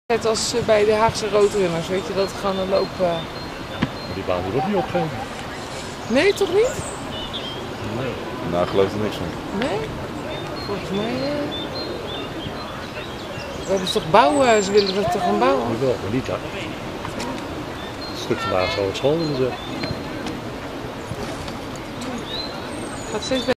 Net als bij de Haagse roodrunners, weet je, dat gewoon een loop... Maar die baan wordt ook niet opgegeven. Nee, toch niet? Nee. Nou, ik geloof er niks van. Nee? Volgens mij... We hebben toch bouwen, ze willen dat toch gaan bouwen? Nu wel, maar niet daar. Het stuk vandaag zou het school willen zeggen. Gaat steeds